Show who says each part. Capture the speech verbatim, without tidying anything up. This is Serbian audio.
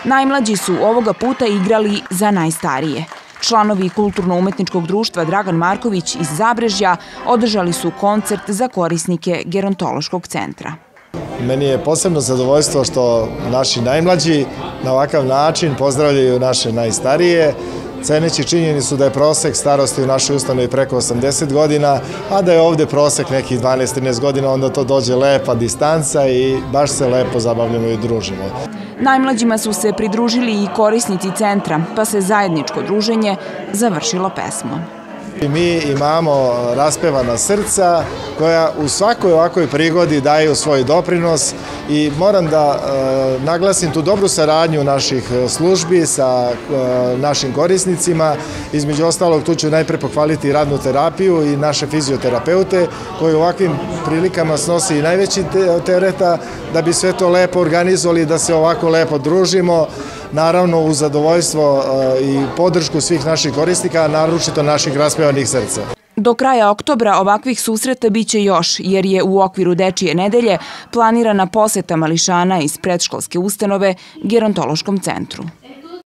Speaker 1: Najmlađi su ovoga puta igrali za najstarije. Članovi Kulturno-umetničkog društva Dragan Marković iz Zabrežja održali su koncert za korisnike gerontološkog centra.
Speaker 2: Meni je posebno zadovoljstvo što naši najmlađi na ovakav način pozdravljaju naše najstarije, ceneći činjenicu da je prosek starosti u našoj ustanovi preko osamdeset godina, a da je ovde prosek nekih dvanaest trinaest godina, onda to dođe lepa distanca i baš se lepo zabavljamo i družimo.
Speaker 1: Najmlađima su se pridružili i korisnici centra, pa se zajedničko druženje završilo pesmom.
Speaker 2: Mi imamo raspevana srca koja u svakoj ovakvoj prigodi daju svoj doprinos i moram da e, naglasim tu dobru saradnju naših službi sa e, našim korisnicima. Između ostalog, tu ću najpre pohvaliti radnu terapiju i naše fizioterapeute koji u ovakvim prilikama snosi i najveći tereta da bi sve to lepo organizovali, da se ovako lepo družimo. Naravno, uz zadovoljstvo i podršku svih naših korisnika, naročito naših raspevanih srca.
Speaker 1: Do kraja oktobra ovakvih susreta biće još, jer je u okviru Dečije nedelje planirana poseta mališana iz predškolske ustanove gerontološkom centru.